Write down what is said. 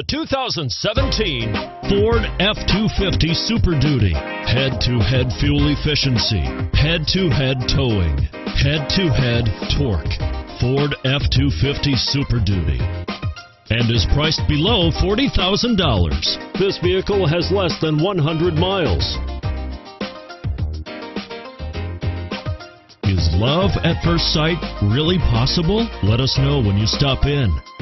2017 Ford F-250 Super Duty. Head-to-head fuel efficiency, head-to-head towing, head-to-head torque. Ford F-250 Super Duty, and is priced below $40,000. This vehicle has less than 100 miles. Is love at first sight really possible? Let us know when you stop in.